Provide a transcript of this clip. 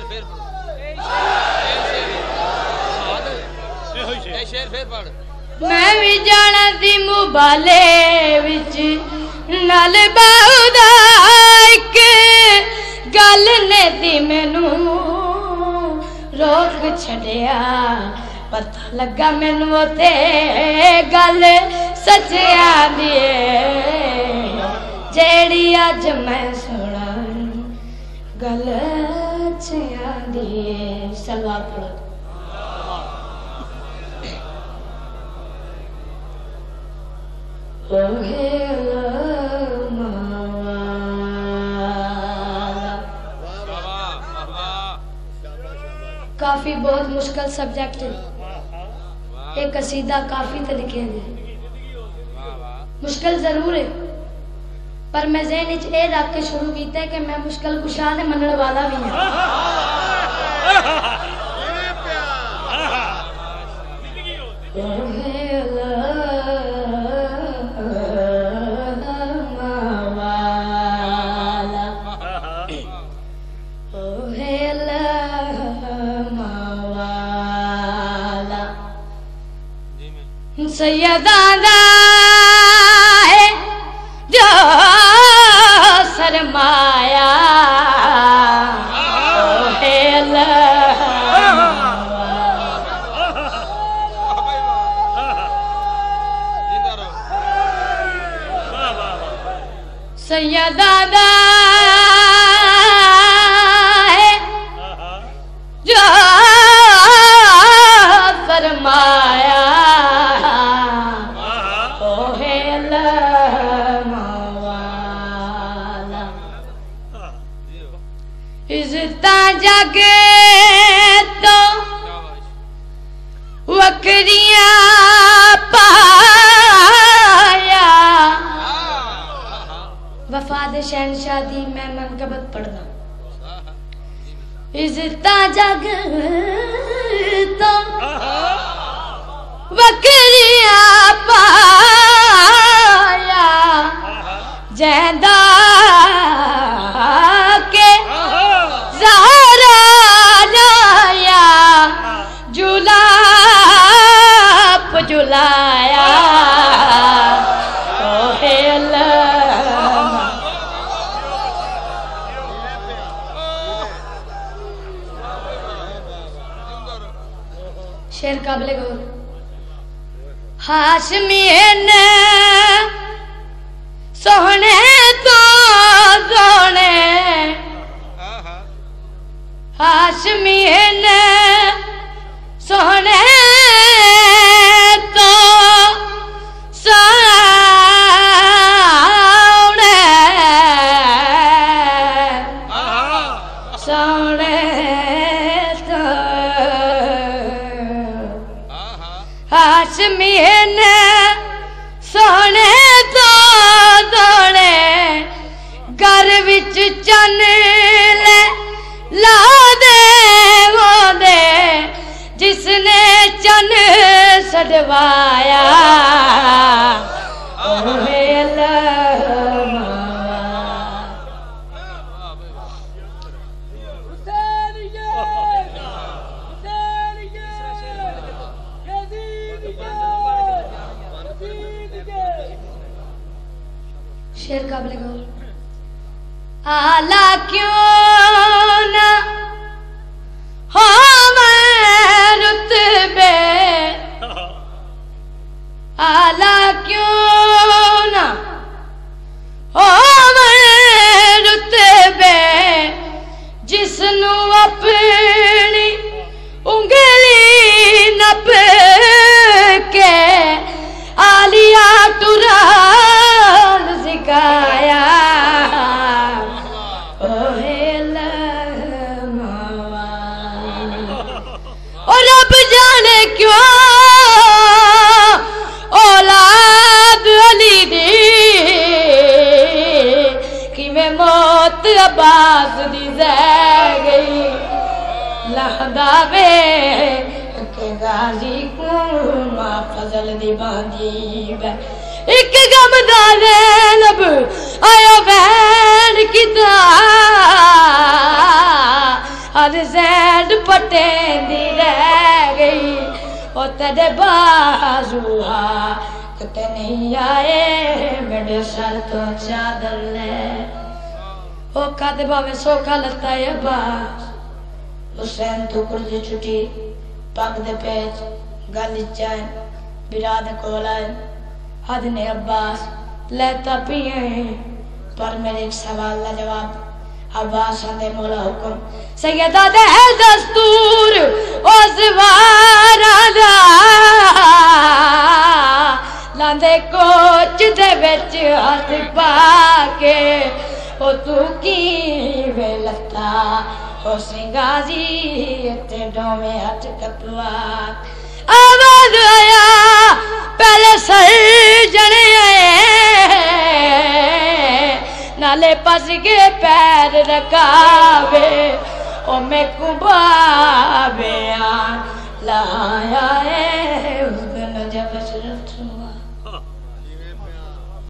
मैं भी जाना सी मुबाले विच नाल बाउदा एक गल ने दी मैनू रोक छड़िया पता लगा मैनू उते गल सच्चिया दी जेड़ी अज मैं सुना गल सच्चिया दी सलवार पढ़ो काफी बहुत मुश्किल सब्जेक्ट है एक कसीदा काफी तो लिखे हैं मुश्किल जरूर है पर मैं ज़हन विच ए रख के शुरू किया है कि मैं मुश्किल कुशा ने मनण वाला भी हां सैयदां है जो सरमाया सैयदां है जो सरमाया जागे तो वकरियां पाया वफाद शहनशाह दी मैं मनकबत पढ़ना इज्जता जग तो वकरियां पाया जैदा के जुलाया शेर काबिले गौर हाशमी ने सोहने तो सोने हाशमी ने सोहने तो सोने सोने तो हाशमी ने सोने तो सोने घर विच चन ला दे वो दे जिसने चन सडवाया शेर काबिल गौर आला क्यों ना हो रुतबे आला क्यों ना हो रुतबे जिसनू अपनी उंगली नप के आलिया टुरान सिखाया और अब जाने क्यों औलाद अली दी कि मैं मौत अब्बास दी जह गई लहदा वे के गाजी को मां फजल दी बांधी वे एक गम दा लब आयो बैन किता हर सैड पटे दी रह गई ओ तेरे बाजुआ कते नहीं आए मेरे सर तो चादर ले ओ कादे भावे सोखा लगता है बास हुसैन तो कुर्जी छुटी पग दे पेच गल चाय बिराद कोलाए हद ने अब्बास लेता पिए पर मेरे एक सवाल का जवाब अब्बास आंदे मौला हुक्म सैयदा दे दस्तूर ओ सवारा दा लांदे कोच दे विच हाथ पाके ओ तू की वे लता ओ सिंगाजी ते डोमे हट कपवा आवाज आया पहले सही जने नाले पस के पैर रखावे ओ मैं कुबावे लाया है